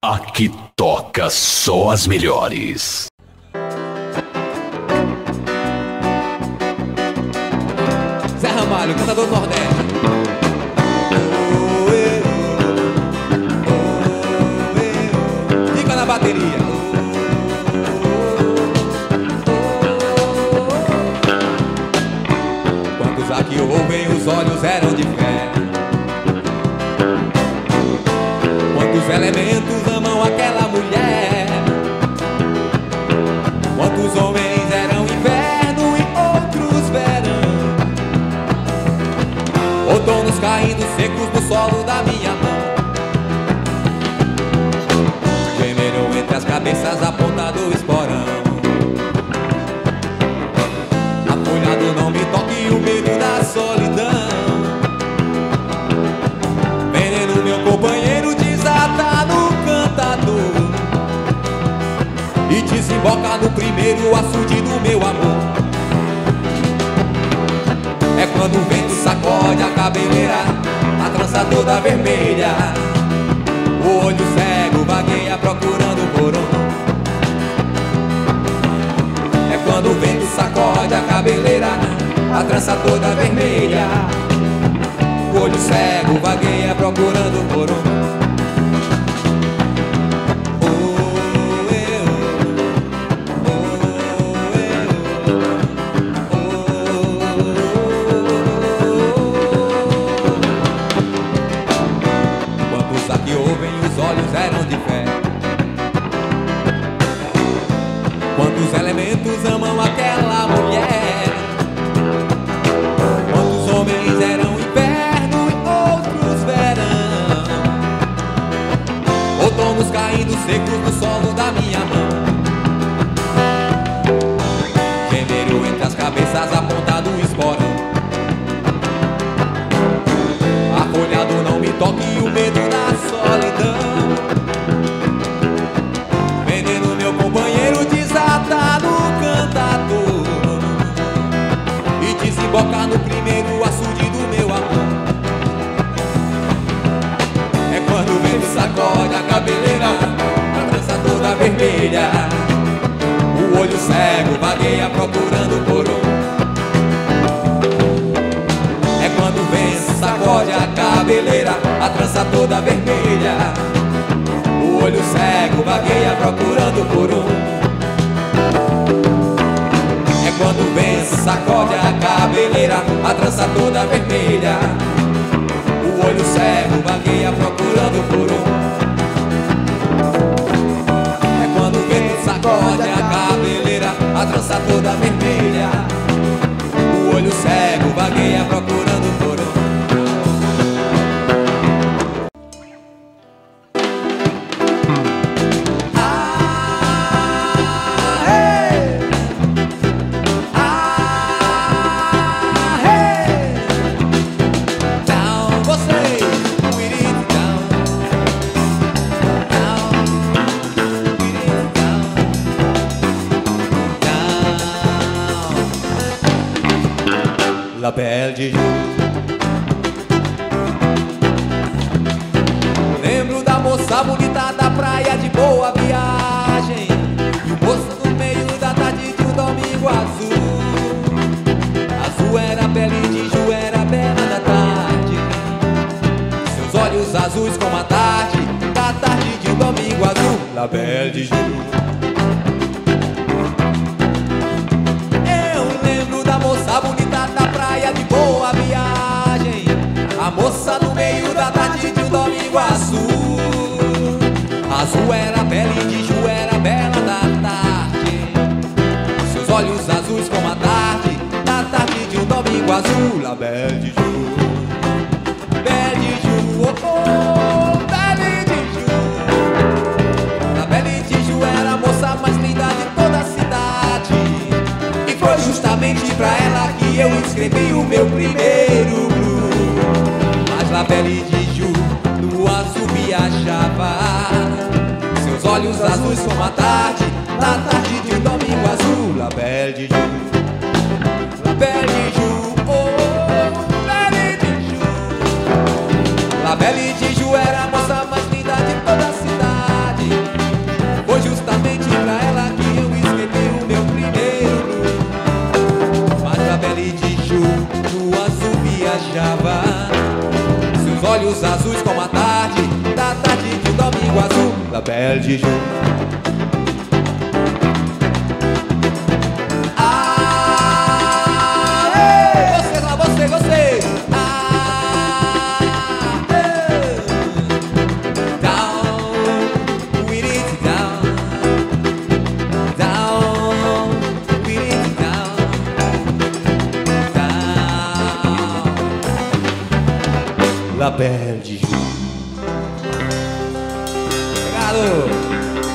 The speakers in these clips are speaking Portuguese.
Aqui toca só as melhores. Zé Ramalho, cantador do Nordeste. Fica na bateria. Quantos aqui ouvem, os olhos eram de fé. Quantos elementos amam aquela mulher. Quantos homens eram inverno e outros verão. Outonos caindo secos no solo da minha mão. Gemeram entre as cabeças a ponta do esporão. Afolhado não me toque o medo da solidão. Veneno meu companheiro desata no cantador e desemboca no primeiro açude do meu amor. É quando o vento sacode a cabeleira, a trança toda vermelha. O olho cego vagueia procurando por um. É quando o vento sacode a cabeleira, a trança toda vermelha. O olho cego vagueia procurando por um. Eram de fé. Quantos elementos amam aquela mulher. Quantos homens eram inverno e outros verão. Outonos caindo secos no solo da minha mão. Gemeram entre as cabeças a ponta do esporão. Afolhado não me toque o medo da solidão. Boca no primeiro açude do meu amor. É quando o vento sacode a cabeleira, a trança toda vermelha. O olho cego vagueia procurando por um. É quando o vento sacode a cabeleira, a trança toda vermelha. O olho cego vagueia procurando por um. Quando o vento sacode a cabeleira, a trança toda vermelha. O olho cego vagueia procurando por um. É quando o vento sacode a cabeleira, a trança toda vermelha. O olho cego vagueia procurando por um. La Belle de Ju. Lembro da moça bonita da praia de Boa Viagem, e o moço no meio da tarde de um domingo azul. Azul era a pele de Ju, era a bela da tarde. Seus olhos azuis como a tarde, da tarde de um domingo azul. La Belle de Ju. De Boa Viagem, a moça no meio da tarde de um domingo azul. Azul era a pele de Ju, era a bela da tarde. Seus olhos azuis como a tarde, da tarde de um domingo azul. La Belle de Ju, Belle de Ju, oh oh, Belle de Ju. La Belle de Ju era a moça mais linda de toda a cidade, e foi justamente pra ela que eu escrevi o meu primeiro blues. Mas La Belle de Ju no azul viajava, seus olhos azuis como a tarde, na tarde de um domingo azul. La Belle de Ju, La Belle de Ju, oh, Belle de Ju. La Belle de Ju era a moça mais linda de toda a cidade, La Belle de Jour. Vocês lá, vocês. Down with it, down with it, down. La Belle de Jour. Obrigado.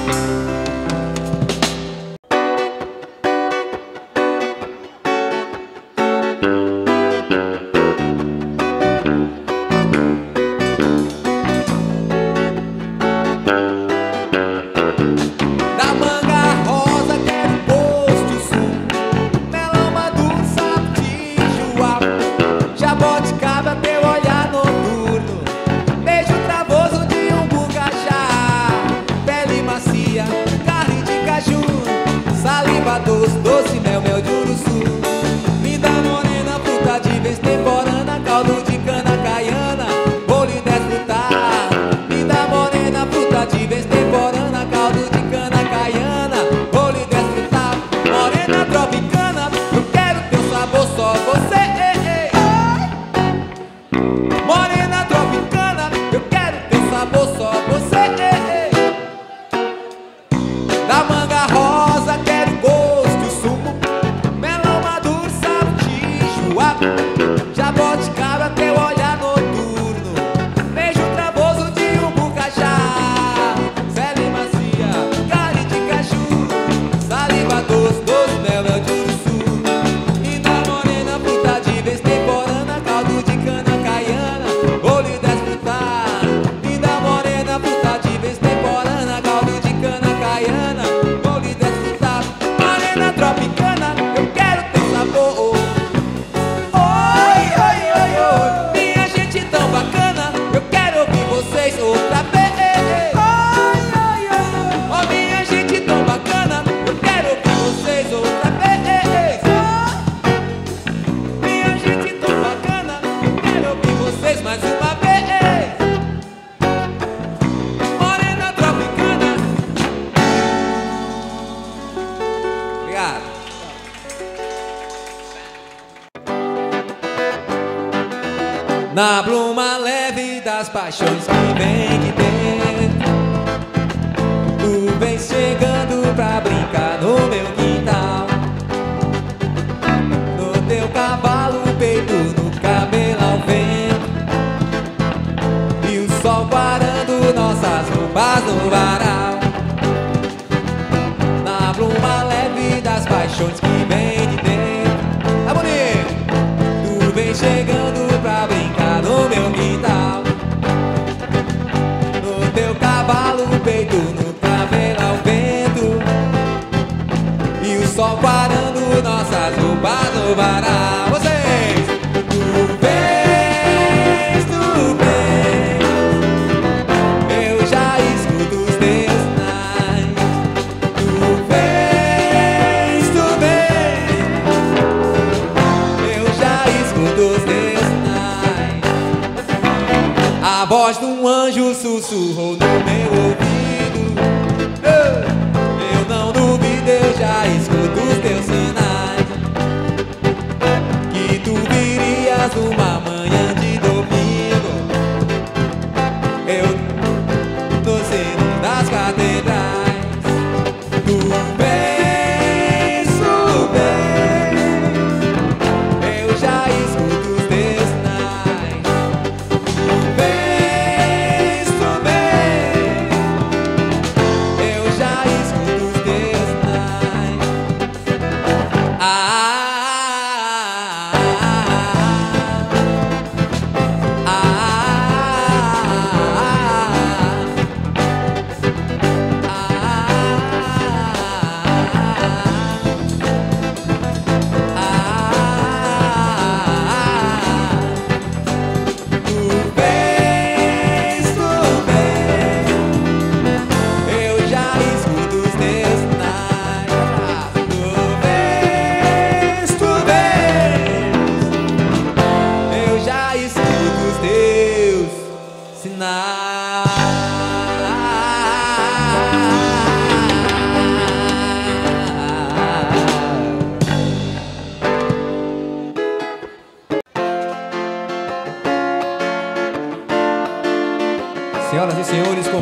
Da manga rosa quero posto sul, melão maduro, sapetijo, jaboticaba, teu olhar noturno, beijo travoso de um bucajá, pele macia, carne de caju, saliva doce, doce mel, mel de uruçu, linda morena, fruta de vez temporana, caldo de cana caiana, vou lhe desfrutar. Linda morena, fruta de vez temporana, caldo de cana caiana, vou lhe desfrutar. Morena tropicana, eu quero teu sabor, só você. Morena tropicana, eu quero teu sabor, só você. Da manga rosa quero gosto, sumo, melão maduro, sapetijo, jaboticaba, teu olhar noturno, beijo travoso de um bucajá, pele macia, carne de caju, saliva doce, doce mel, mel de uruçu, linda morena, fruta de vez temporana, caldo de cana caiana, vou lhe desfrutar. Linda morena, fruta de vez temporana, caldo de cana caiana, vou lhe desfrutar. Morena tropicana, eu quero teu sabor. Oi, oi, oi, oi, minha gente tão bacana, eu quero ouvir vocês outra vez. Oi, oi, oi, oh, minha gente tão bacana, eu quero ouvir vocês outra vez. Minha gente tão bacana, eu quero ouvir vocês mais uma vez. Morena tropicana. Obrigado. Na pluma leve das paixões que vem de dentro, tu vem chegando pra brincar no meu quintal. No teu cavalo, peito, no cabelo ao vento, e o sol parando nossas roupas no varal. Na pluma leve das paixões que vem de dentro, tá bonito? Tu vem chegando pra brincar no meu quintal. No teu cavalo, peito, no cabelo ao vento, e o sol parando nossas roupas no varal. Vocês! Tu vens, eu já escuto os teus sinais. Tu vens, eu já escuto os teus sinais. A voz de um anjo sussurrou no meu ouvido. Eu não duvido, eu já escuto os teus sinais. Que tu virias numa manhã de domingo, eu nos sinos das catedrais. Tu vens, eu já escuto os teus sinais. Tu vens,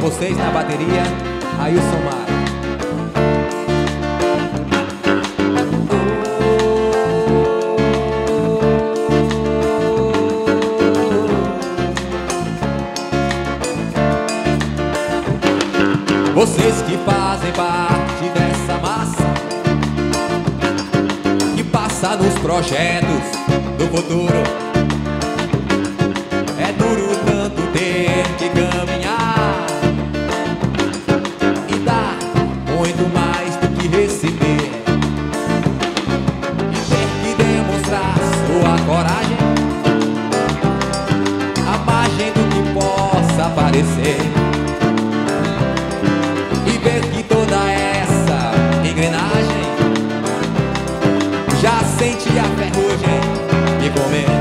vocês na bateria, Ailson Mar. Vocês que fazem parte dessa massa que passa nos projetos do futuro. É duro tanto ter que caminhar e dar muito mais do que receber, e ter que demonstrar sua coragem à margem do que possa parecer, e ver que toda essa engrenagem já sente a ferrugem de comer.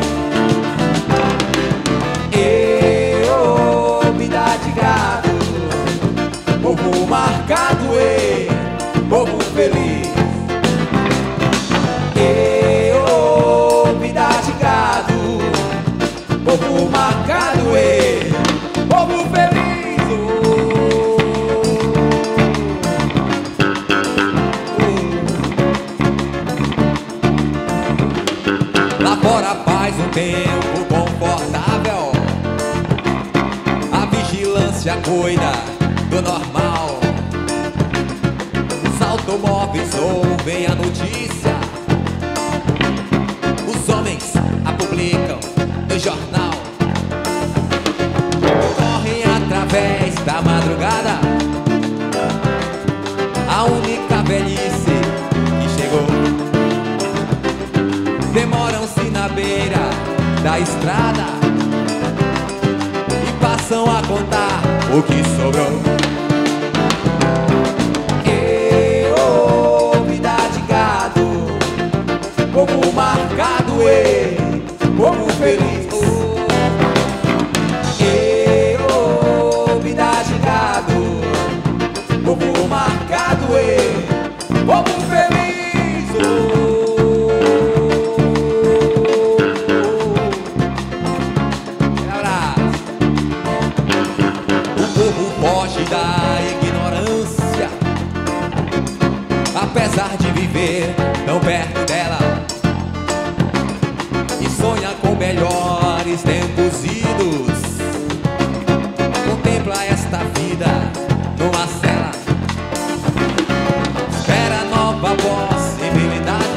Povo marcado, povo feliz. Vida de gado, povo marcado, povo feliz. Lá fora faz um tempo confortável, a vigilância cuida do normal. Os automóveis ouvem a notícia, os homens a publicam no jornal, correm através da madrugada, a única velhice que chegou. Demoram-se na beira da estrada e passam a contar o que sobrou. Vida de gado, povo marcado, povo feliz. Vida de gado, povo marcado, povo feliz. Foge da ignorância, apesar de viver tão perto dela, e sonha com melhores tempos idos. Contempla esta vida numa cela, espera nova possibilidade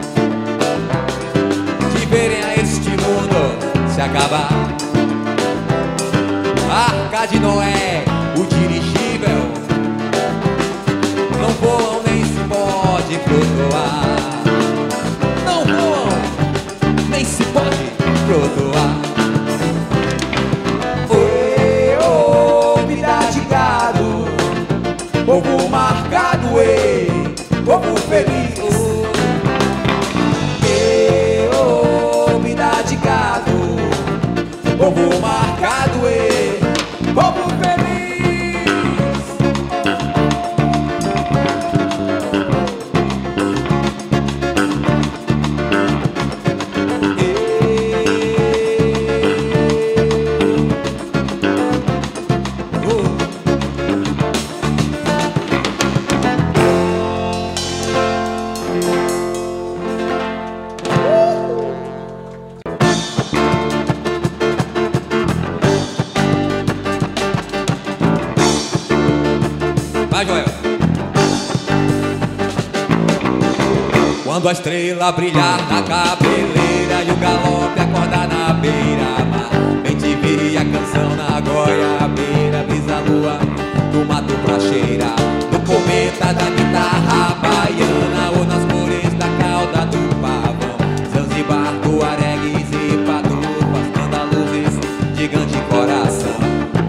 de verem a este mundo se acabar. Arca de Noé, o dirigível, não voam nem se pode flutuar. Não voam, nem se pode flutuar. Vida de gado, povo marcado, povo feliz. Vida de gado, povo marcado, povo feliz. Vai, Joel. Quando a estrela brilhar na cabeleira e o galope acordar na beira-mar, vem te vir a canção na goiabeira, brisa lua do mato pracheira, no cometa da guitarra baiana, ou nas cores da cauda do pavão, Zanzibar, tuaregues e patufas, andaluzes, gigante coração.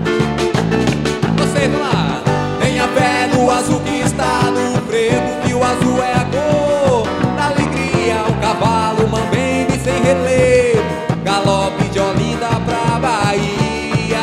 Vocês vão lá. Tenha fé no azul que está no preto, que o azul é a cor da alegria. Um cavalo mambembe sem relevo, galope de Olinda pra Bahia.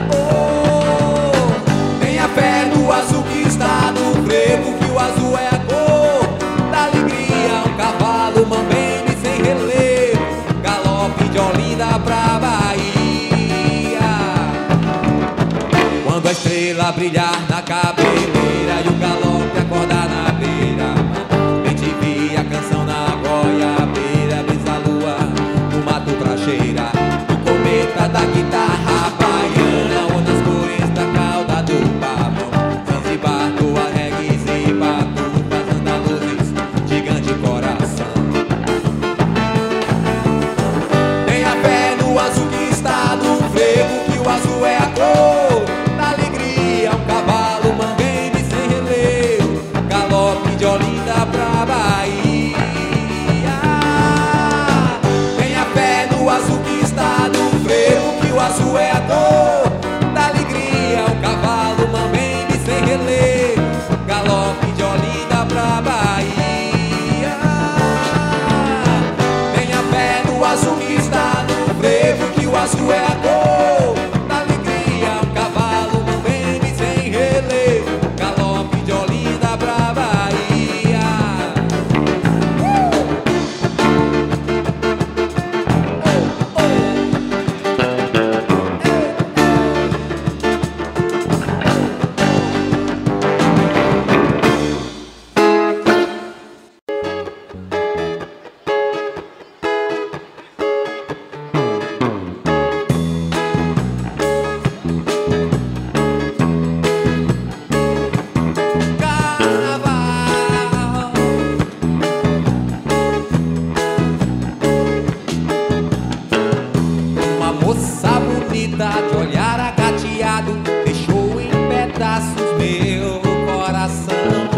Tenha fé no azul que está no preto, que o azul é a cor da alegria. Um cavalo mambembe sem relevo, galope de Olinda pra Bahia. Quando a estrela brilhar na cabeleira e o galope acordar na beira-mar. Bem te vi a canção na goiabeira, brisa lua no mato pracheira, o cometa da guitarra baiana, ondas cores da cauda do pavão, Zanzibar, tua regues e batufas, andaluzes, gigante coração. Tenha fé no azul que está no frevo, que o azul é a cor da alegria, um cavalo mangueire sem relevo, galope de Olinda pra Bahia. Tenha fé no azul que está no frevo, que o azul é a cor da alegria, um cavalo mangueire sem relevo, galope de Olinda pra Bahia. Tenha fé no azul que está no frevo, que o azul é a cor da alegria, um cavalo mangueire sem relevo, galope de Olinda pra Bahia. Carnaval. Uma moça bonita de olhar agateado deixou em pedaços meu coração.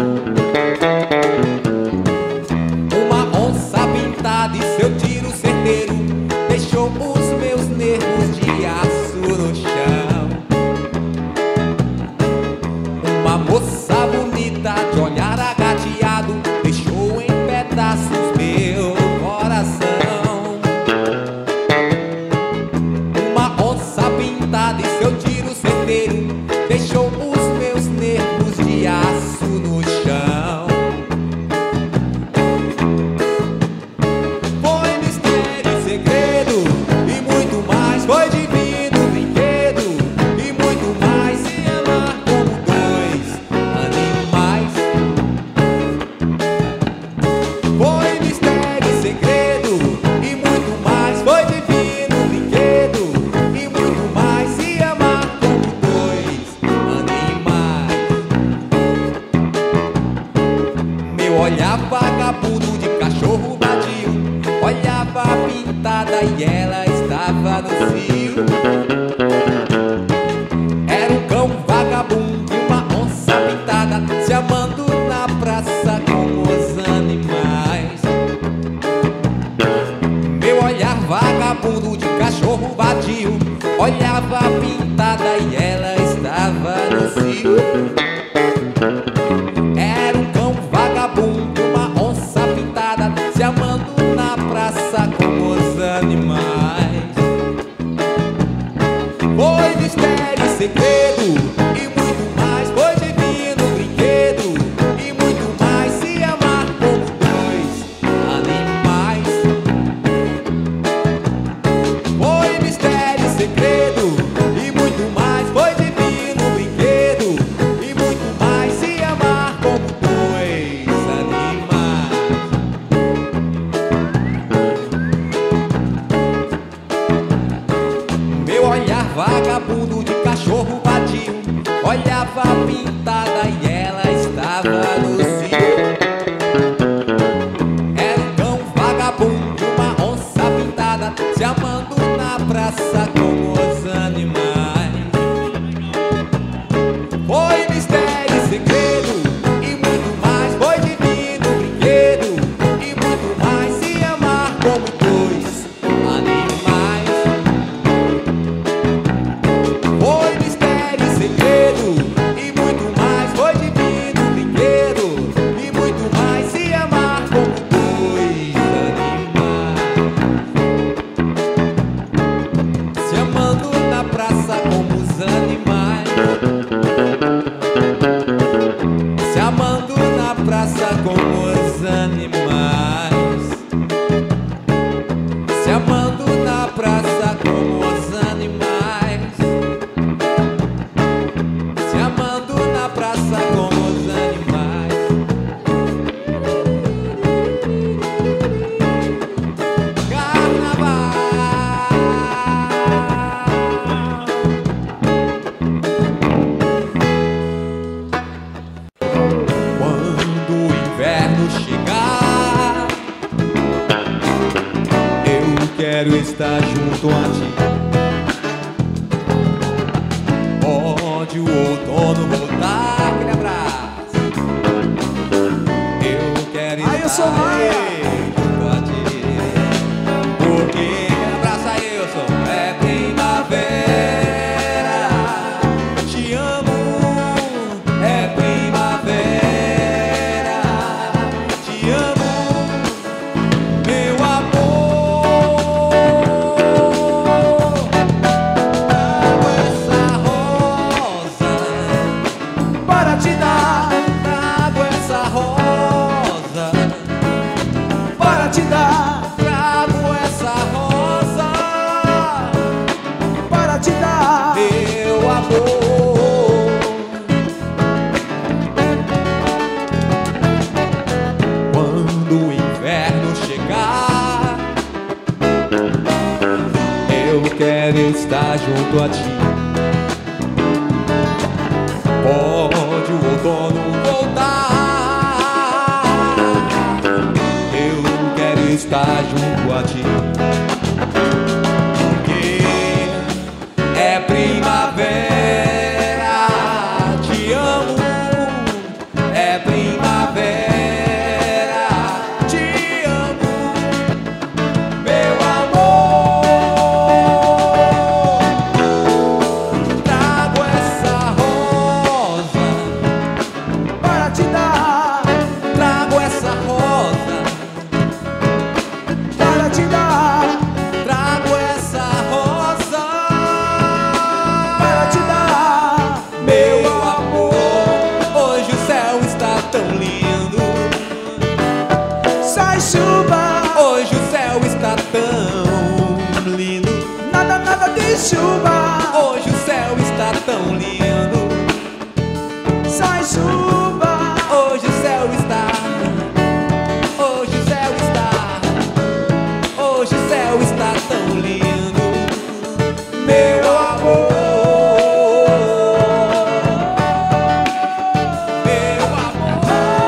Uma onça pintada e seu tiro certeiro deixou os meus nervos de aço no chão. Uma moça bonita de olhar agateado deixou em pedaços meu coração. Uma onça pintada e seu tiro certeiro deixou os meus nervos de aço no chão. Foi mistério e segredo e muito mais, foi divino brinquedo e muito mais, se amar como dois animais. Foi mistério e segredo e muito mais, foi divino brinquedo e muito mais, se amar como dois animais. Meu olhar vagabundo de cachorro vadio olhava pintada e ela estava no cio. Era um cão vagabundo e uma onça pintada se amando na praça como os animais. Meu olhar vagabundo de cachorro vadio olhava pintada e ela estava no cio. Era um cão vagabundo e uma onça pintada se amando na praça como os animais. Foi mistério e segredo e muito mais, foi divino brinquedo e muito mais, se amar como dois animais. Foi mistério e segredo e muito mais, foi divino brinquedo e muito mais, se amar como dois animais. Meu olhar vagabundo de cachorro vadio olhava pintada e ela estava no cio. Era um cão vagabundo e uma onça pintada se amando na praça como os animais. Foi mistério e segredo e muito mais, foi divino brinquedo e muito mais, se amar como dois animais. Foi mistério e segredo e muito mais, foi divino brinquedo e muito mais, se amar como dois animais. Se amando na praça como os animais. Se amando na praça como os animais. Se amando na praça como os animais. quero estar junto a ti. Pode o outono voltar, aquele abraço. Eu quero estar junto a ti. Porque aquele abraço aí, eu sou é primavera. Te amo, é primavera. Te amo, meu amor. Trago essa rosa para te dar. Trago essa rosa para te dar. Trago essa rosa para te dar, meu amor. Quando o inverno chegar, eu quero estar junto a ti. Pode o outono voltar, eu quero estar junto a ti. Porque é primavera, te amo, é primavera, te amo, meu amor. Trago essa rosa para te dar. Trago essa rosa para te dar. Trago essa rosa para te dar, meu amor. Hoje o céu está tão lindo. Sai chuva. Hoje o céu está tão lindo. Nada, nada de chuva. Hoje o céu está tão lindo. Sai chuva. Hoje o céu está. Hoje o céu está. Hoje o céu está tão lindo, meu amor. Meu amor.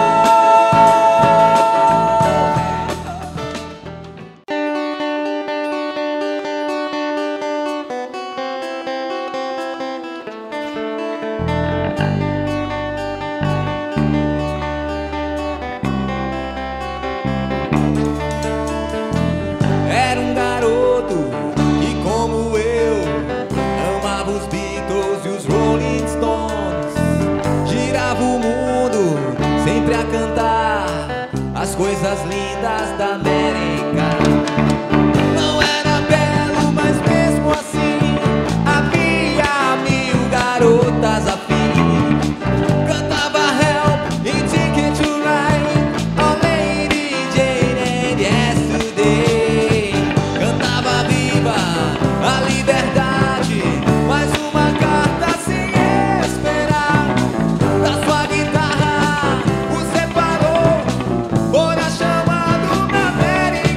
Era um garoto que, como eu, amava os Beatles e os Rolling Stones. Girava o mundo sempre a cantar as coisas lindas da América. Não era belo, mas mesmo assim havia 1000 garotas afim. Cantava Help e Ticket to Ride, Oh Lady Jane and Yesterday. Cantava Viva a liberdade, mais uma carta sem esperar. Da sua guitarra o separou, fora chamado na América.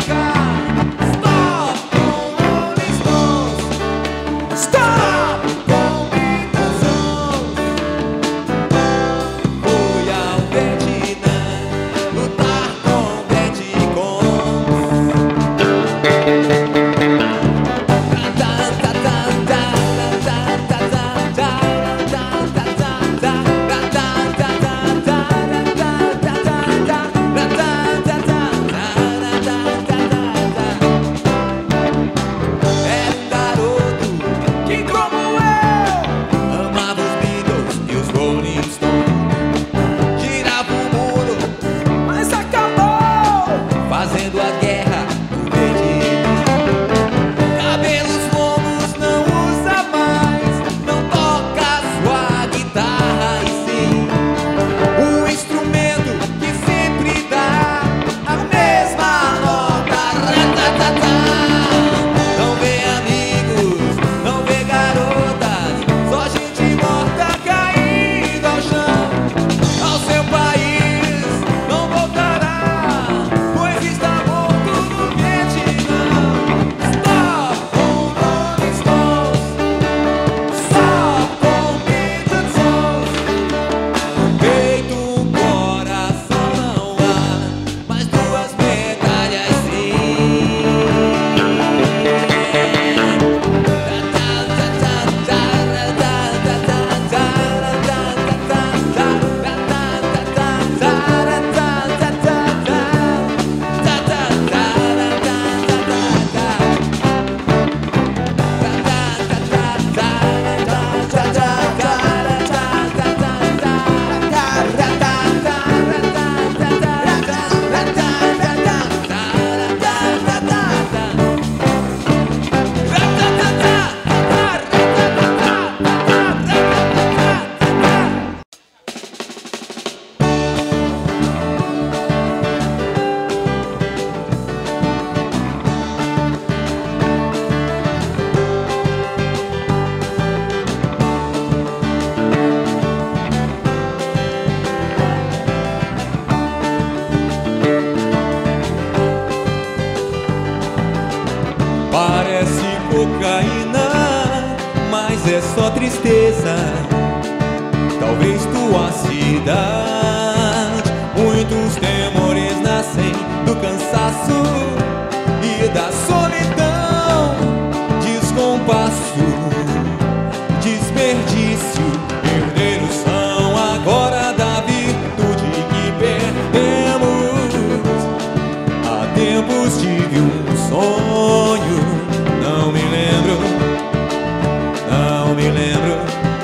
só tristeza, talvez tua cidade. Muitos temores nascem do cansaço e da solidão. Descompasso, desperdício, herdeiros são agora da virtude que perdemos. Há tempos tive um sonho, não me lembro, não me lembro.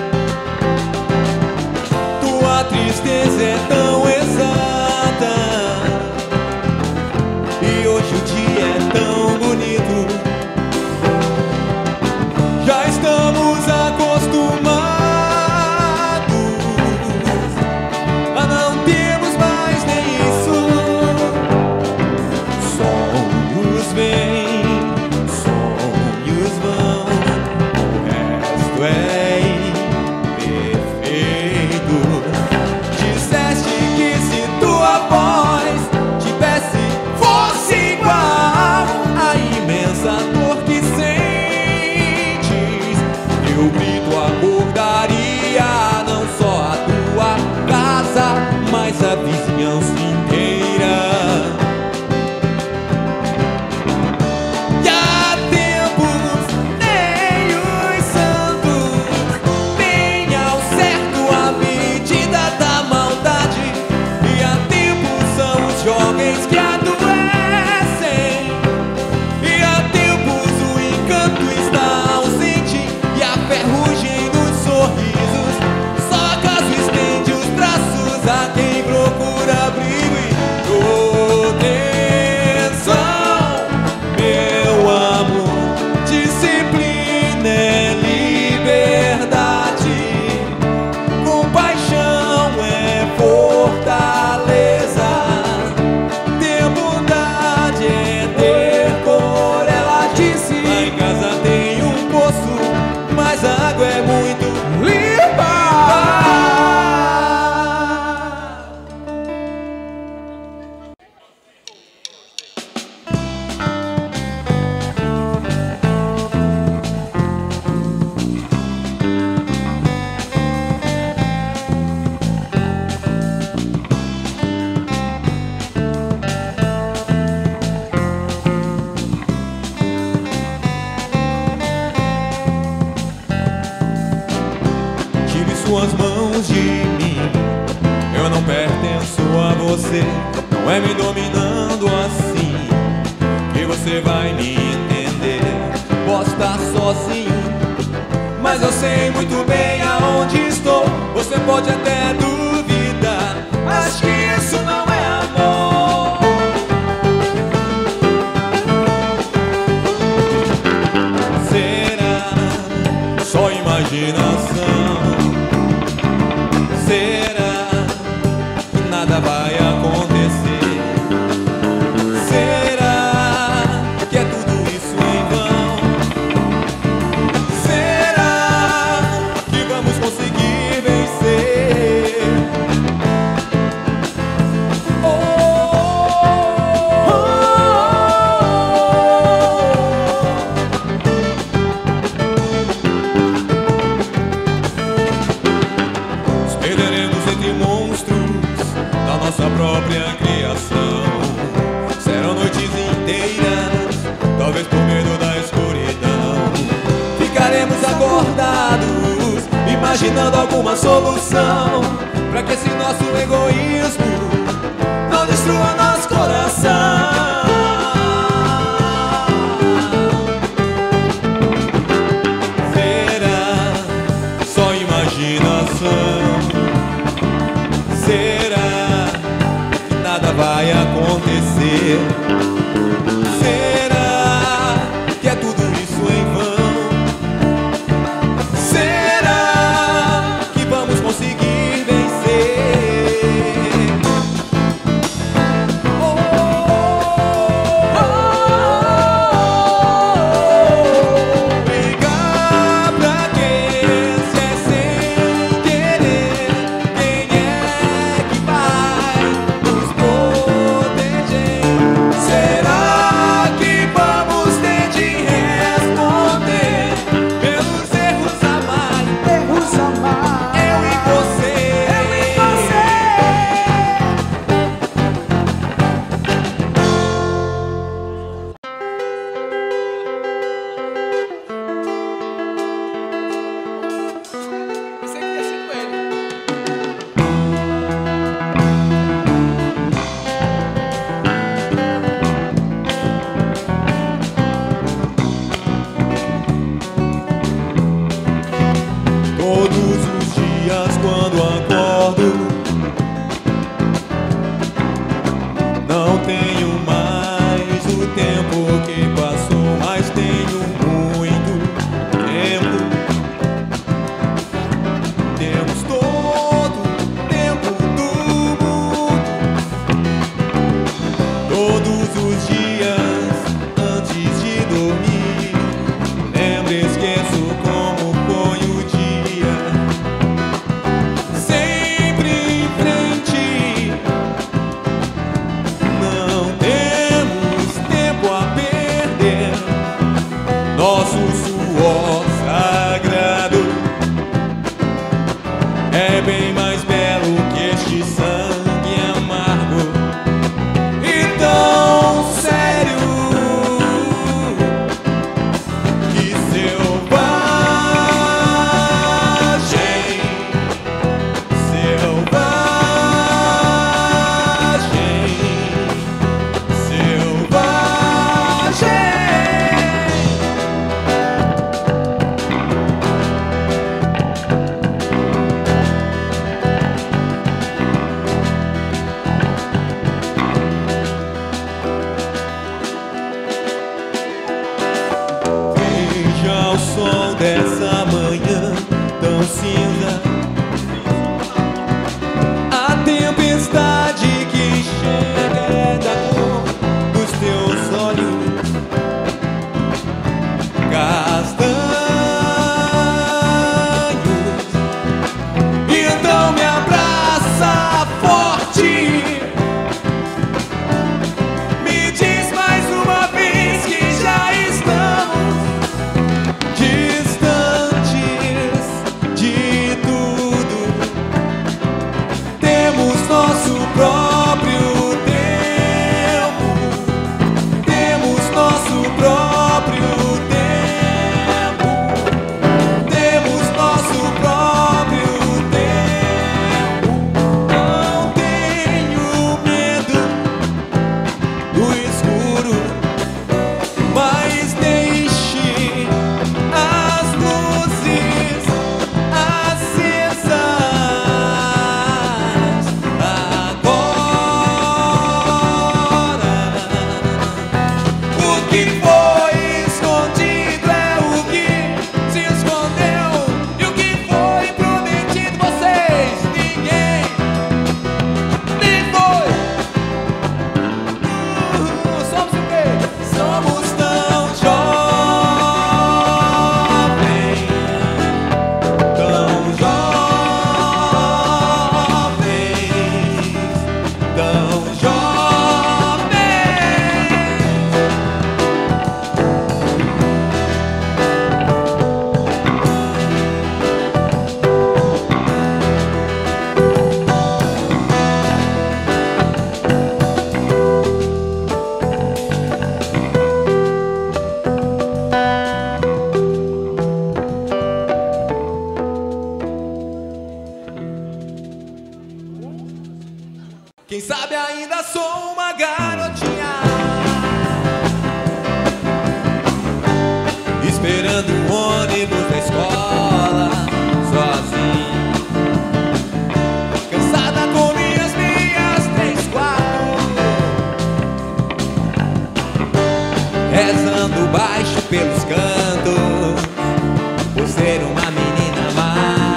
Tua tristeza é tão exata e hoje o dia é tão bonito. Já estamos acostumados a não termos mais nem isso. Sonhos vêm, sonhos vão, o resto é imperfeito. Disseste que se tua voz tivesse, fosse igual à imensa dor que sentes, teu grito acordaria não só a tua casa, mas a vizinhança inteira. E há tempos nem os santos têm ao certo a medida da maldade. E há tempos são os jovens que adoecem. E há tempos o encanto está ausente e a ferrugem dos sorrisos só acaso estende os braços a quem procura abrigo e proteção. Meu amor, disciplina é liberdade, compaixão é fortaleza, ter bondade é ter cor. Ela disse: lá em casa tem um poço, mas a água é muito limpa. Tire suas mãos de mim, eu não pertenço a você. Não é me dominando assim que você vai me entender. Posso estar sozinho, mas eu sei muito bem aonde estou. Você pode até duvidar, acho que isso não é amor. Será só imaginação? Será que nada vai acontecer? Será que é tudo isso em vão? Será que vamos conseguir vencer? Nos perderemos entre monstros da nossa própria criação. Serão noites inteiras, talvez por medo da escuridão. Ficaremos acordados, imaginando alguma solução, pra que esse nosso egoísmo não destrua nosso coração. Será só imaginação? Será que nada vai acontecer? Será que é tudo isso em vão? Será que vamos conseguir vencer? Brigar pra quê? Se é sem querer, quem é que vai nos proteger? Quem sabe ainda sou uma garotinha, esperando o ônibus da escola, sozinho, cansada com minhas meias 3/4, rezando baixo pelos cantos, por ser uma menina má.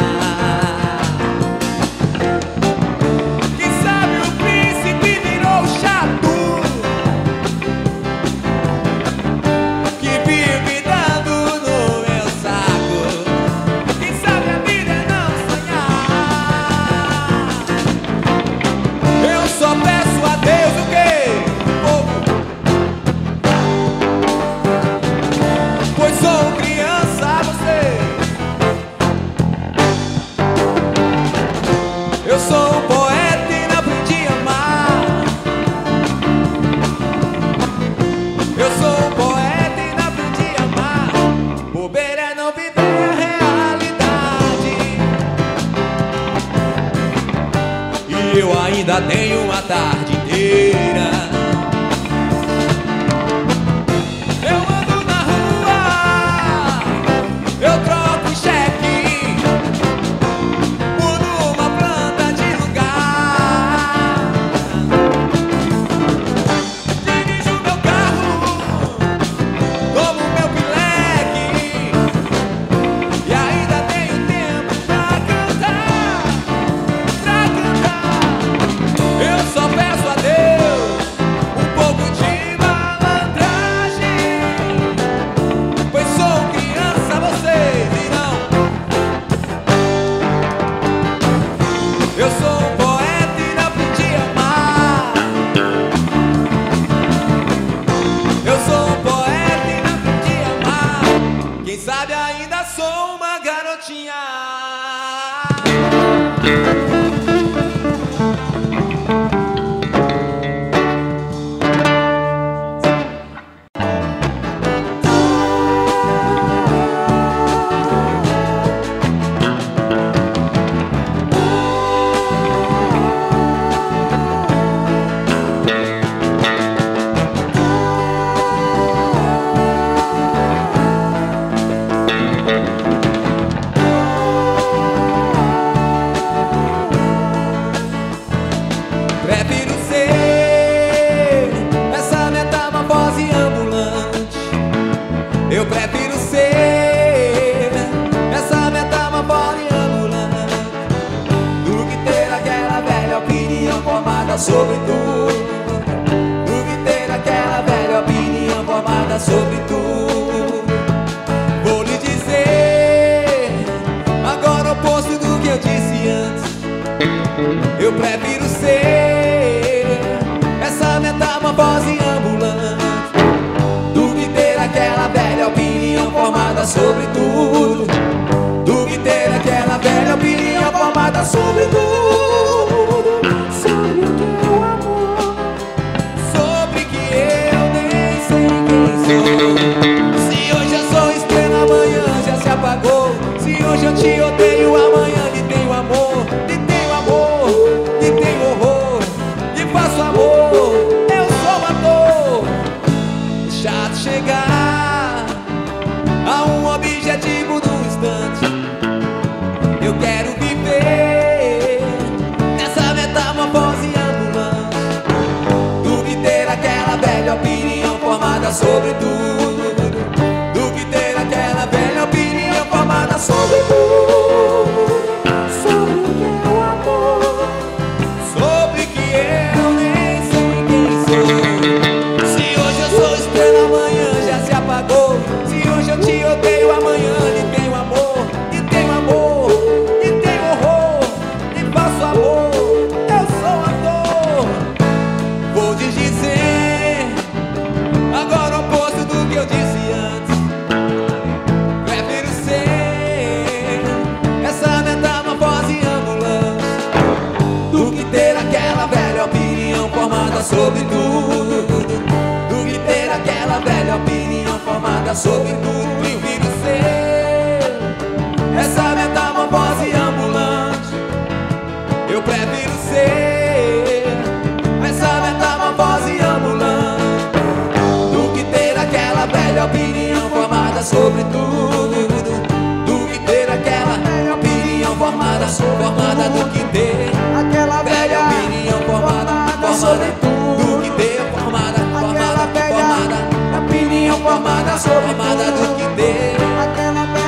Quem sabe o príncipe virou chato, que vive dando no meu saco. Quem sabe a vida é não sonhar. Eu só peço a Deus o quê? Pois sou criança, você. Eu sou um poeta e não aprendi a amar. Eu sou um poeta e não aprendi a amar. Bobeira é não viver a realidade. E eu ainda tenho uma tarde inteira. Eu ando na rua, eu troco cheque, mudo uma planta de lugar, dirijo meu carro, tomo meu pileque, e ainda tenho tempo pra cantar, Eu só peço a Deus um pouco de malandragem, pois sou criança, vocês e não. Eu sou um poeta e não aprendi a amar. Eu sou um poeta e não aprendi a amar. Quem sabe ainda sou uma garotinha. Prefiro ser essa metamorfose ambulante. Eu prefiro ser essa metamorfose ambulante do que ter aquela velha opinião formada sobre tudo. Do que ter aquela velha opinião formada sobre tudo. Vou lhe dizer agora o oposto do que eu disse antes. Eu prefiro ser essa metamorfose ambulante do que ter aquela velha opinião formada sobre tudo. Do que ter aquela velha opinião formada sobre tudo. Sobre o que é o amor, sobre que eu nem sei quem sou. Se hoje eu sou estrela, amanhã já se apagou. Se hoje eu te odeio, amanhã lhe tenho amor. Lhe tenho amor, lhe tenho horror, lhe faço amor. Eu sou um ator, chato chegar a um objetivo do instante. Eu quero viver nessa metamorfose ambulante do que ter aquela velha opinião formada sobre tudo. Do que ter aquela velha opinião formada sobre tudo. Sobre o que é o amor, sobre que eu nem sei quem sou. Se hoje eu sou estrela, amanhã já se apagou. Se hoje eu te odeio, amanhã lhe tenho amor. Lhe tenho amor, lhe tenho horror, lhe faço amor. Eu sou ator. Vou te dizer agora o oposto do que eu disse antes. Prefiro ser essa metamorfose ambulante do que ter aquela velha opinião formada sobre tudo. Do que ter aquela velha opinião formada sobre tudo. Prefiro ser essa metamorfose ambulante. Eu prefiro ser formada do que ter. Aquela Velha velha opinião formada sobre tudo. do que ter. Formada velha opinião formada sobre formada tudo. do que ter. Aquela velha.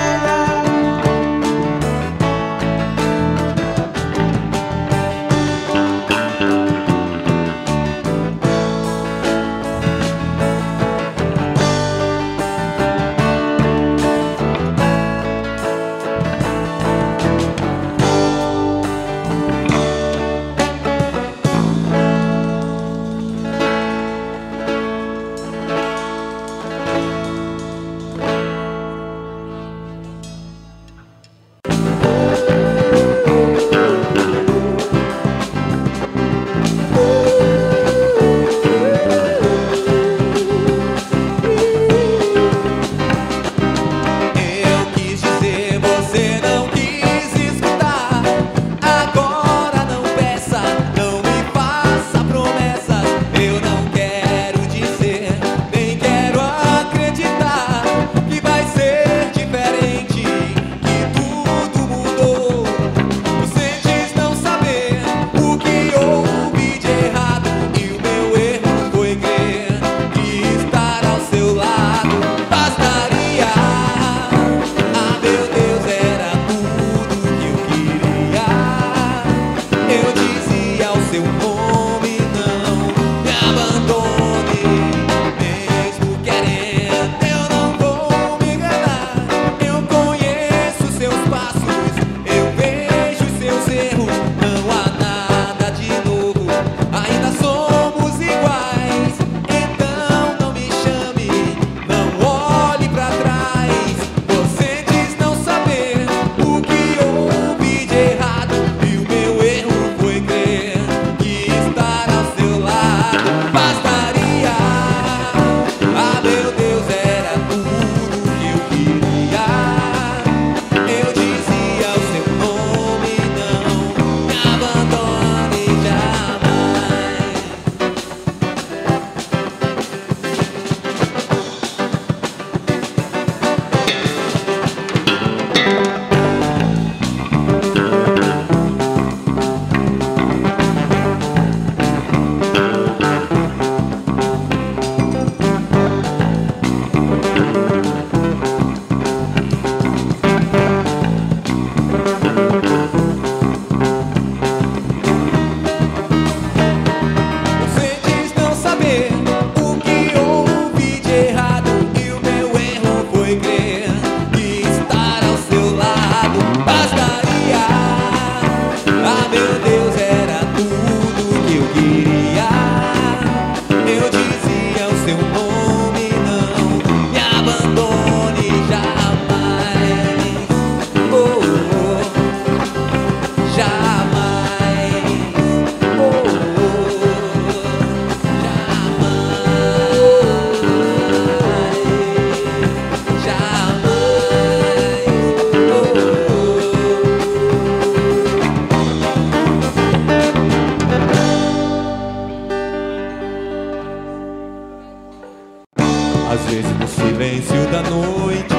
Às vezes no silêncio da noite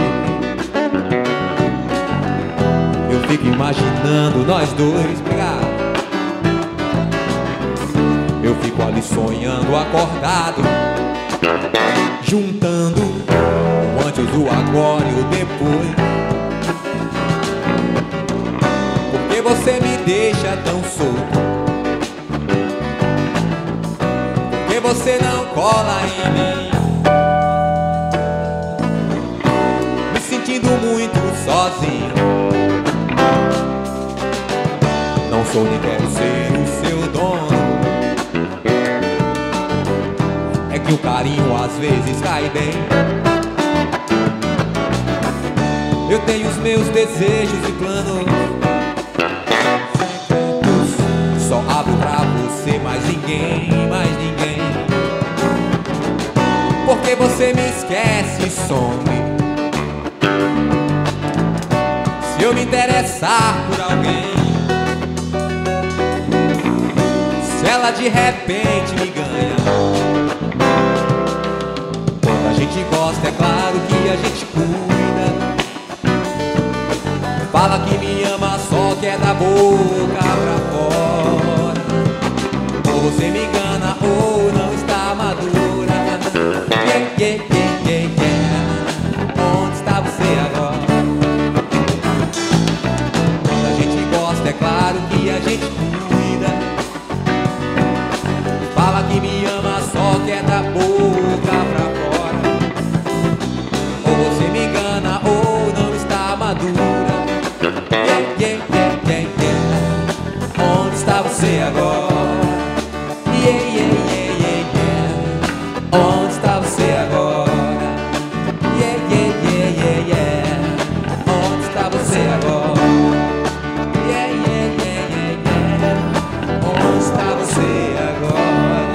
eu fico imaginando nós dois brigar. Eu fico ali sonhando acordado, juntando o antes, o agora e o depois. Porque você me deixa tão solto? Porque você não cola em mim? Me sentindo muito sozinho. Não sou nem quero ser o seu dono. É que o carinho às vezes cai bem. Eu tenho os meus desejos e planos secretos. Só abro pra você, mais ninguém, mais ninguém. Porque você me esquece e some. Se eu me interessar por alguém, se ela de repente me ganha, quando a gente gosta é claro que a gente cuida. Fala que me ama, só quer dar boca pra fora. Ou você me engana ou não está madura. Yeah, yeah, yeah, yeah, yeah. Onde está você agora? Quando a gente gosta, é claro que a gente cuida. Fala que me ama, só quer da boca pra fora. Ou você me engana ou não está madura. Yeah, yeah, yeah, yeah, yeah. Onde está você agora? Yeah, yeah, yeah, yeah, yeah. Onde está você agora? Yeah, yeah, yeah, yeah, yeah. Onde está você agora? Yeah, yeah, yeah, yeah, yeah. Onde está você agora?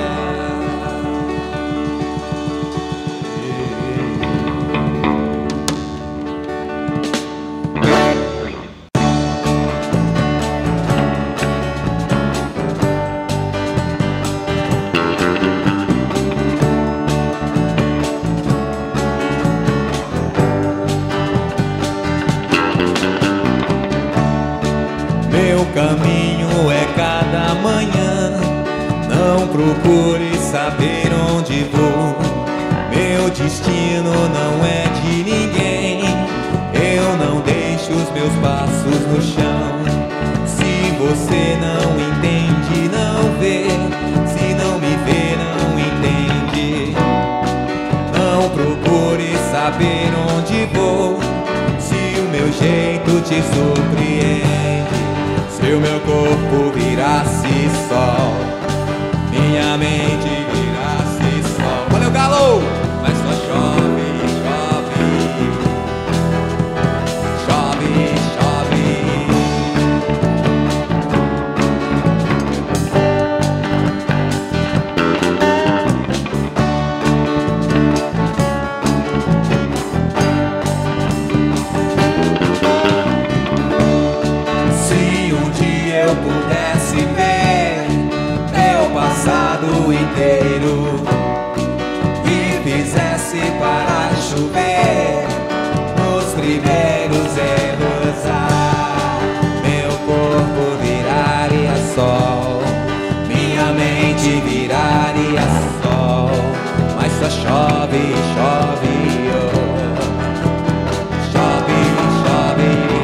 Meu caminho é cada manhã. Não procure saber onde vou. Meu destino não é de ninguém. Eu não deixo os meus passos no chão. Se você não entende, não vê. Se não me vê, não entende. Não procure saber onde vou. Se o meu jeito te surpreende. Se o meu corpo virasse sol, minha mente virasse sol. Valeu, Galo! Mas só chove, chove. Chove, chove. Se um dia eu pudesse ver meu passado inteiro e fizesse parar de chover nos primeiros erros, meu corpo viraria sol, minha mente viraria sol, mas só chove, chove, oh. Chove, chove.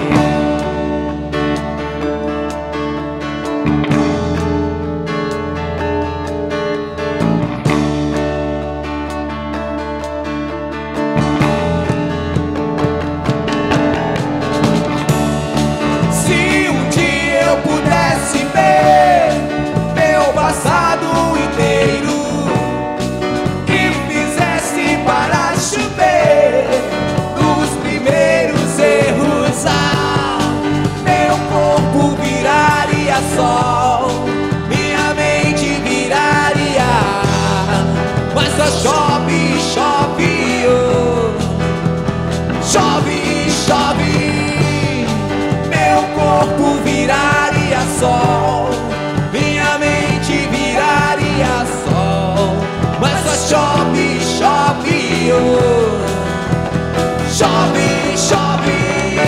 Sol, minha mente viraria, mas só chove, chove, oh. Chove, chove, meu corpo viraria sol, minha mente viraria sol, mas só chove, chove, oh. Chove, chove.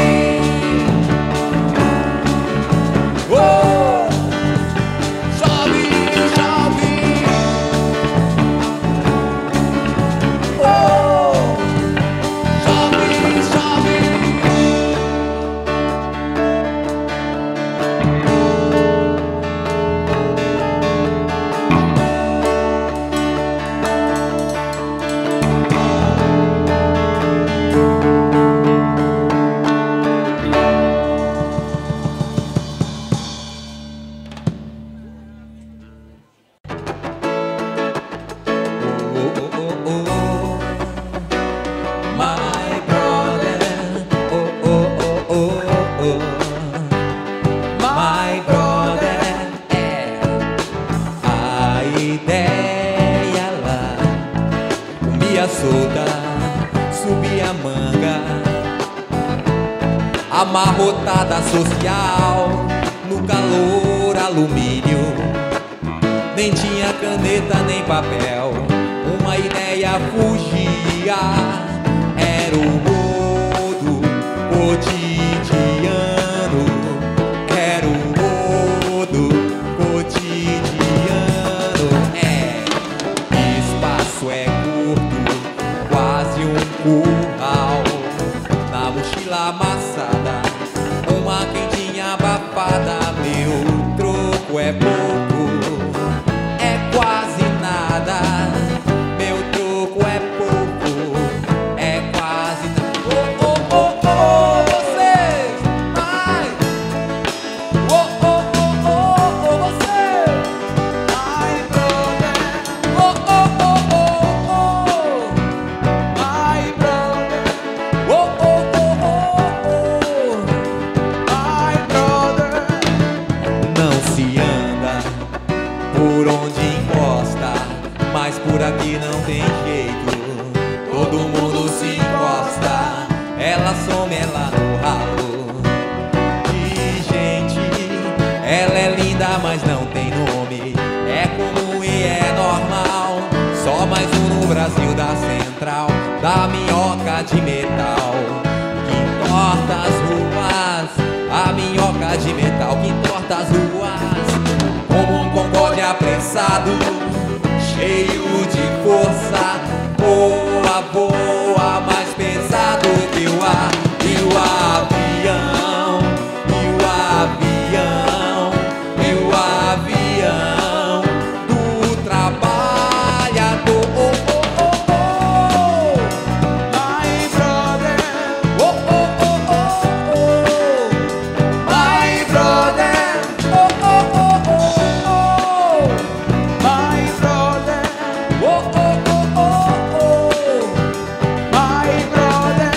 Amarrotada social, no calor alumínio. Nem tinha caneta nem papel, uma ideia fugia. Era o modo cotidiano, era o aqui não tem jeito. Todo mundo se encosta, ela some, ela no ralo. De gente, ela é linda, mas não tem nome. É comum e é normal. Só mais um no Brasil da Central, da minhoca de metal que entorta as ruas. A minhoca de metal que entorta as ruas, como um concorde apressado, cheio de força. Voa, voa, mais pesado que o ar. E o avião, e o avião, e o avião do trabalhador. My brother, Oh, oh, oh, oh, oh. my brother, Oh, oh, oh, oh, oh. my brother, Oh, oh, oh, oh, oh. my brother.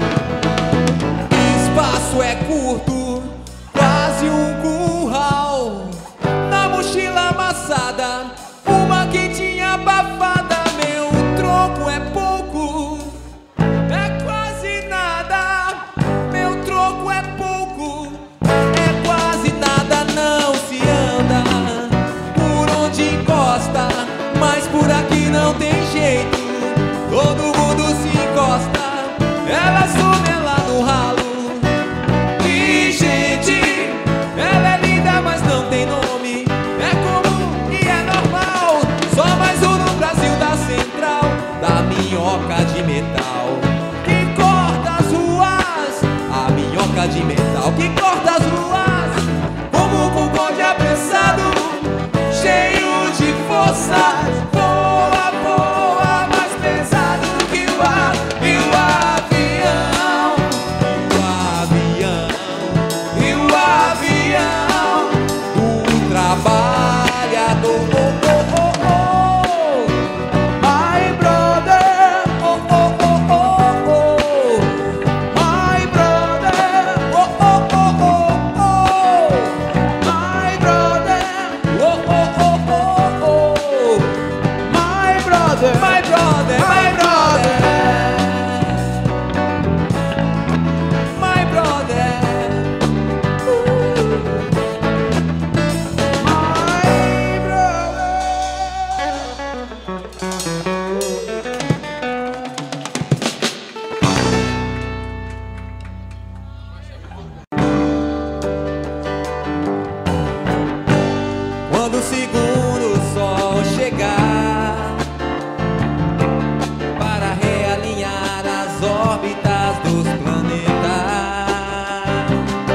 Espaço é curto, quase um curral. Na mochila amassada, uma quentinha abafada. Meu troco é pouco, é quase nada. Meu troco é pouco, é quase nada. Não se anda por onde encosta, mas por aqui não tem jeito. Todo mundo se encosta, ela some, ela no ralo. E gente, ela é linda, mas não tem nome. É comum e é normal. Só mais um no Brasil da Central, da minhoca de metal que corta as ruas. A minhoca de metal que corta as ruas, como um concorde apressado, cheio de força. Voa, voa, mais pesado que o ar. E o avião, e o avião do trabalhador. Oh, oh, oh, oh. My brother, Oh, oh, oh, oh, oh. my brother, Oh, oh, oh, oh, oh. my brother, Oh, oh, oh, oh, oh. my brother, My brother, my brother, my brother. Quando o segundo sol chegar para realinhar as órbitas dos planetas,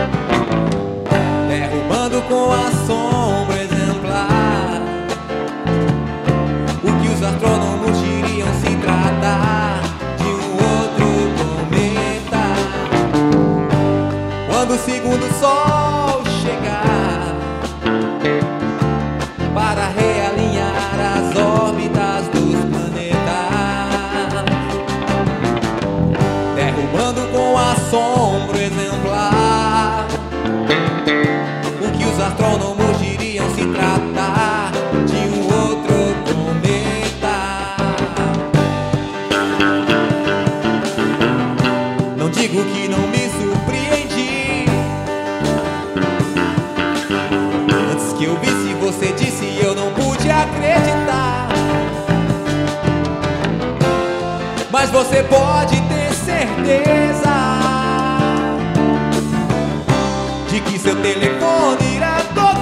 derrubando com a sombra exemplar o que os astrônomos diriam se tratar de um outro cometa. Quando o segundo sol chegar para realinhar as órbitas dos planetas, derrubando com assombro exemplar o que os astrônomos diriam se tratar de um outro cometa. Não digo que não me surpreendi. Antes que eu visse, você disse e eu não pude acreditar. Mas você pode ter certeza de que seu telefone irá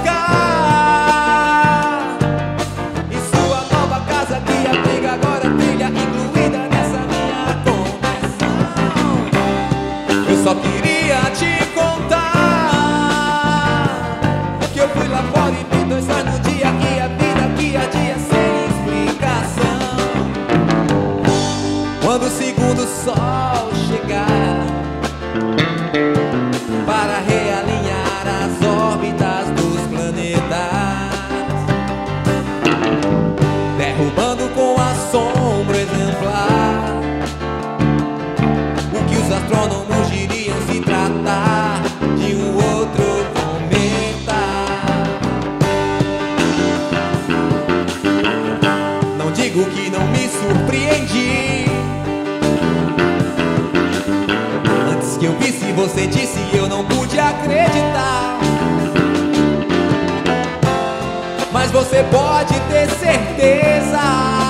tocar em sua nova casa que abriga agora trilha incluída nessa minha conversão. Eu só queria te contar que eu fui lá fora e vi 2 sóis no dia e a vida que a dia sem explicação. Quando o segundo sol chegar para realinhar as órbitas digo que não me surpreendi. Antes que eu visse, você disse e eu não pude acreditar. Mas você pode ter certeza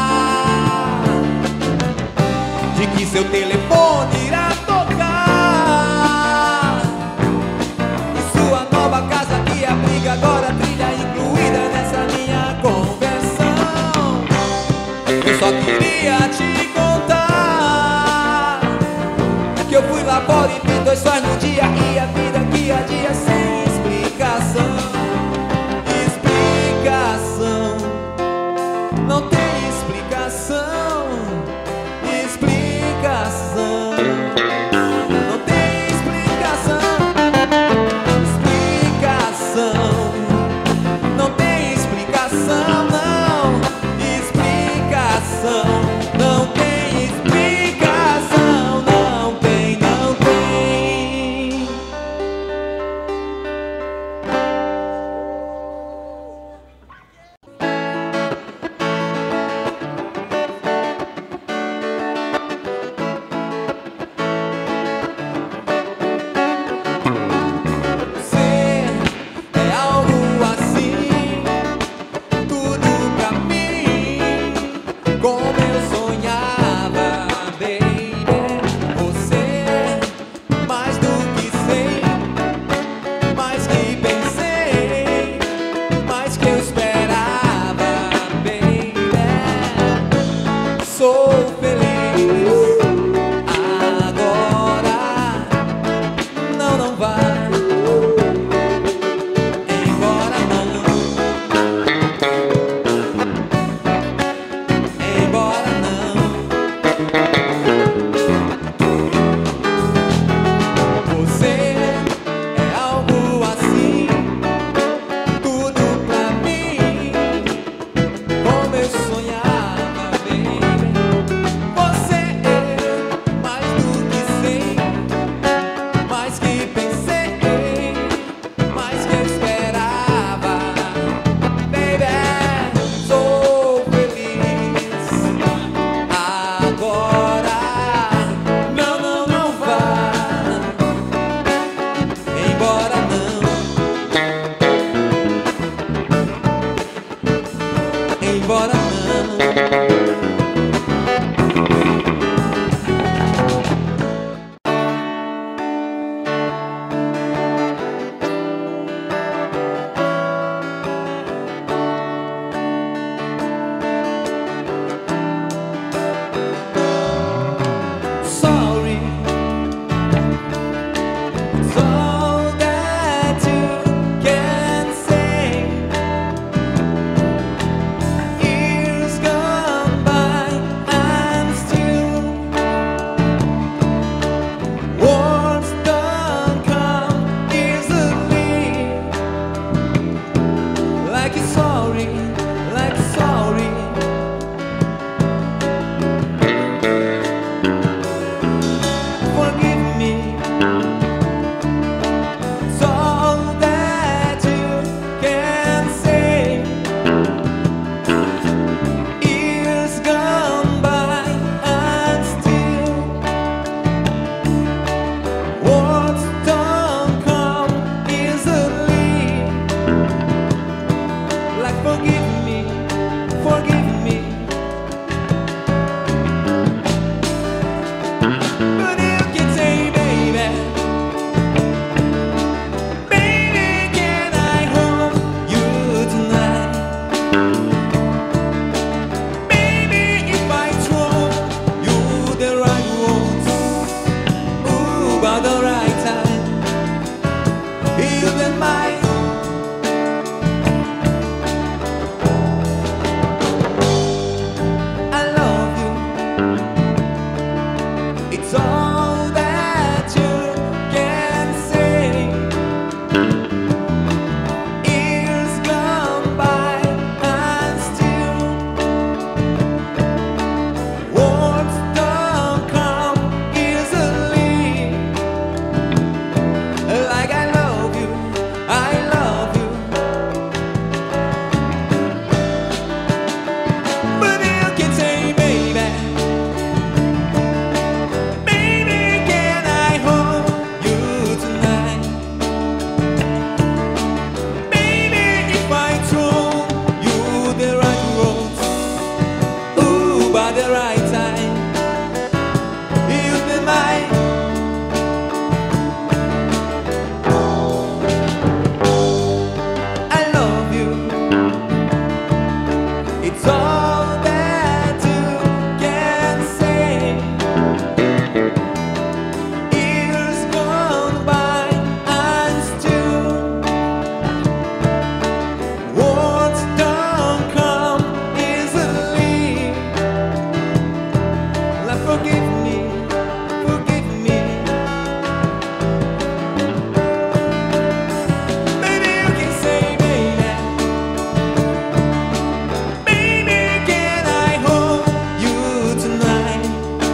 de que seu telefone irá tocar. E sua nova casa que abriga agora trilha incluída nessa minha conversão. Eu só queria te contar que eu fui lá fora e vi 2 sóis no dia e a vida que a dia sem explicação. Não tem explicação. Explicação. Não tem explicação. Explicação. Não tem explicação, não. Explicação. Não tem explicação. Não tem, não tem. Embora não. Sorry, it's all that you can say. Years gone the right time. You've been mine. I love you. It's all that you can say. Years gone by and still words don't come easily. Like forgive me, forgive me. Maybe you can say, baby, baby, can I hold you tonight?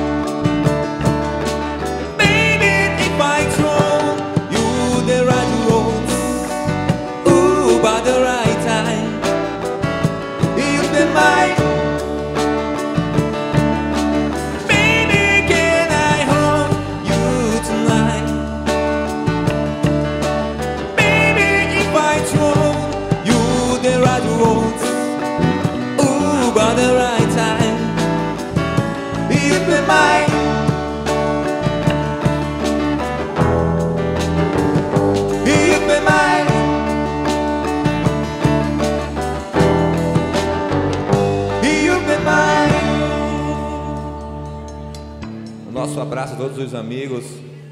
Baby, if I told you the right words, ooh, by the right time, you've been mine. Baby, can I hold you tonight? Baby, if I told you the right words, ooh, by the right time, you've been mine. You've been mine. You've been mine. Nosso abraço a todos os amigos.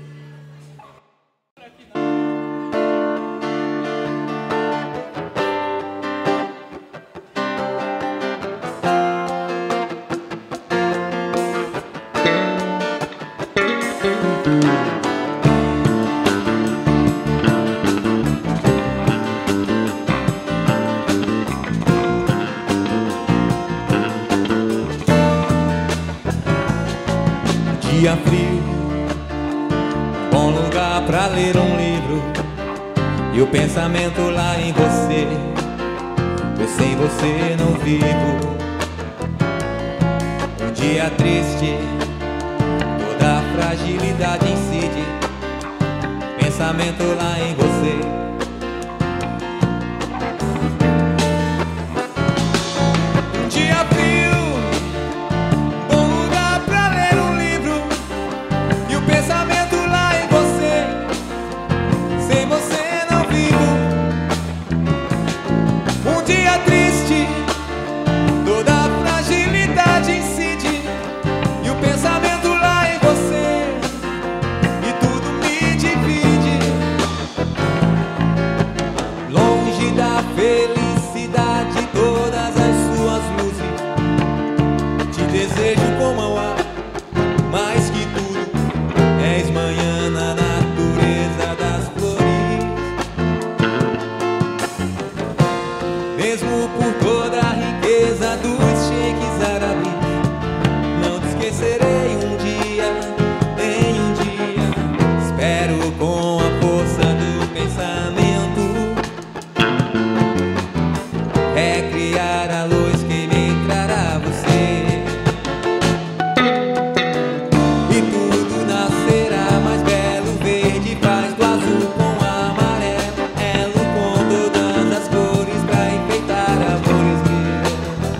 Dia frio, bom lugar pra ler um livro. E o pensamento lá em você, eu sem você não vivo. Um dia triste, toda a fragilidade incide. Pensamento lá em você. Um dia frio, bom lugar pra ler um livro. E o pensamento lá em você, sem você não vivo. Um dia triste, toda a fragilidade incide. E o pensamento lá em você, e tudo me divide. Longe da felicidade, todas as suas luzes. Te desejo como ao ar, mais que tudo. És manhã na natureza das flores. Mesmo por toda a riqueza dos cheques árabes, não te esquecerei um dia, em um dia. Espero com a força do pensamento recriar a luz que me trará você. E tudo nascerá mais belo, verde faz do azul com amarelo, elo com todas as cores pra enfeitar amores meus.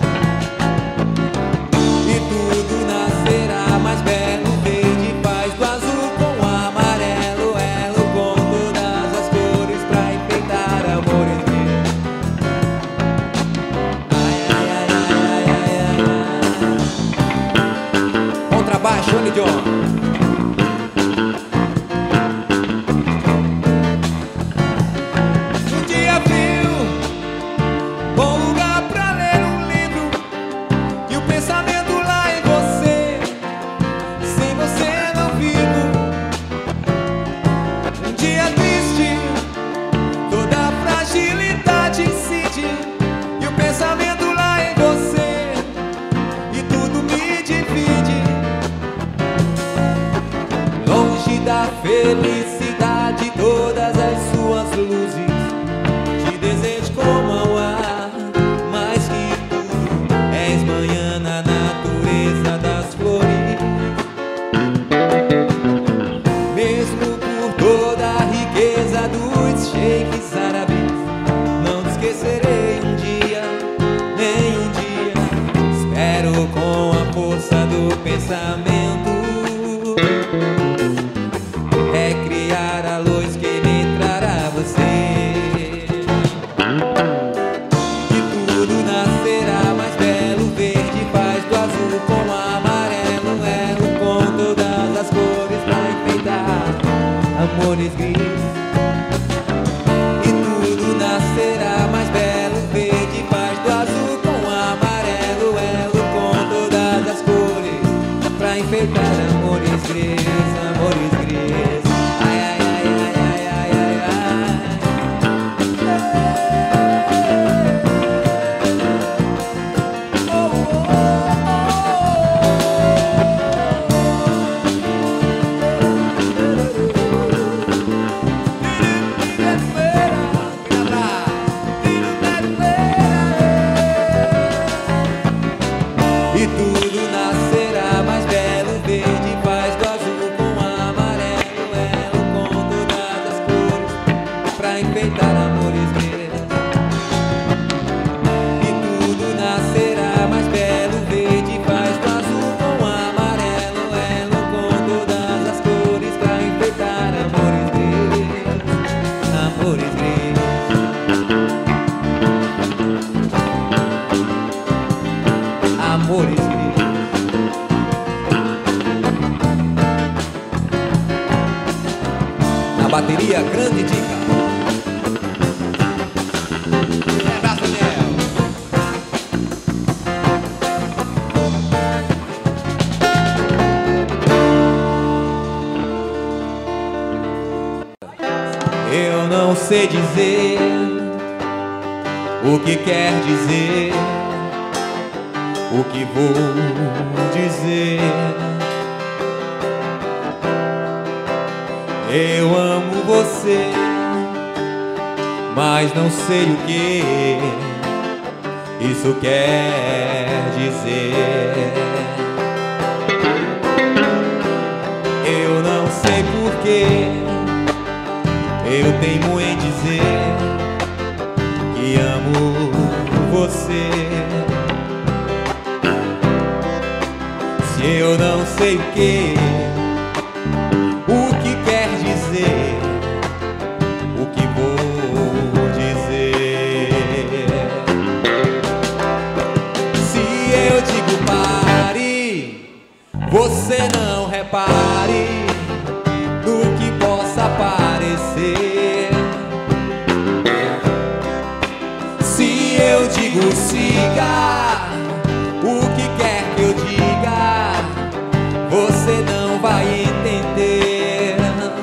E tudo nascerá mais belo, verde faz do azul com amarelo, elo com todas as cores pra enfeitar amores meus. Ai, ai, ai, ai, ai, ai. Contrabaixo, Andy John. Um dia frio, bom lugar pra ler um livro. E o pensamento lá em você, sem você não vivo. Um dia triste, toda a fragilidade incide. E o pensamento lá em você, e tudo me divide. pensamento é criar a luz que me trará você. De tudo nascerá mais belo, verde faz do azul com amarelo, elo com todas as cores pra enfeitar amores gris. E tudo nascerá mais belo, verde faz do azul com amarelo, elo com todas as cores pra enfeitar amores gris, amores gris. Ai, ai, ai, ai, ai, ai, ai, ai. Oh, oh, e tudo nascerá mais belo, verde faz do azul com amarelo, elo com todas as cores pra enfeitar amores gregos. E tudo nascerá mais belo, verde faz do azul com amarelo, elo com todas as cores pra enfeitar amores gregos, amores gregos. Amores gregos. Na bateria, grande dica. Abraço, Daniel. Eu não sei dizer o que quer dizer, o que vou dizer. Eu amo você, mas não sei o que isso quer dizer. Eu não sei porquê eu teimo em dizer que amo você. Se eu não sei o que quer dizer, o que vou dizer. Se eu digo pare, você não repare no que possa parecer. Se eu digo siga, o que quer que eu diga, você não vai entender.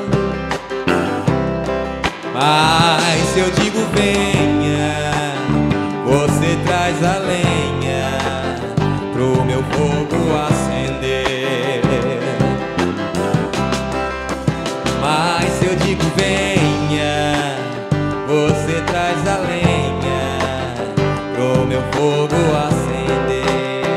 Mas se eu digo venha, você traz a lenha pro meu fogo acender. Mas se eu digo venha, você traz a lenha pro meu fogo acender.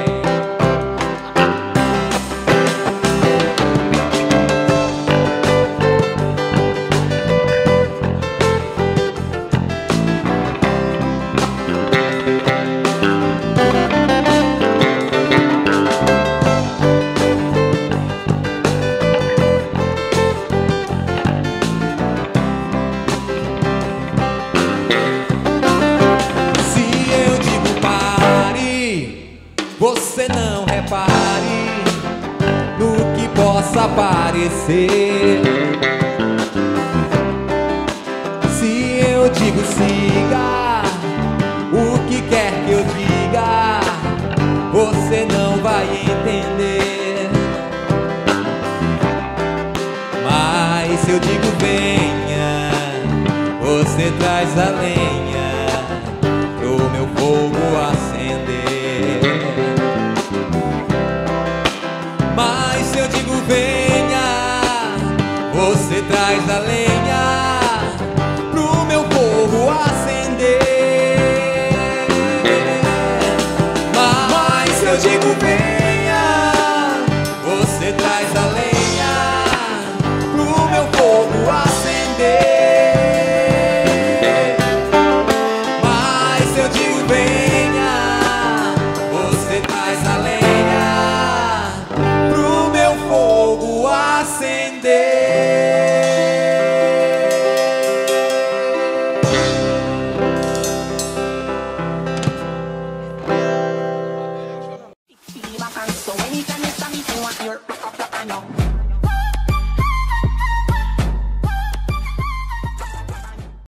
Você não repare no que possa parecer. Se eu digo siga, o que quer que eu diga, você não vai entender. Mas se eu digo venha, você traz a lenha pro meu fogo acender. Mas se eu digo venha, você traz a lenha pro meu fogo acender. Mas se eu digo venha, você traz a lenha pro meu fogo acender. Mas se eu digo venha, você traz a lenha acender.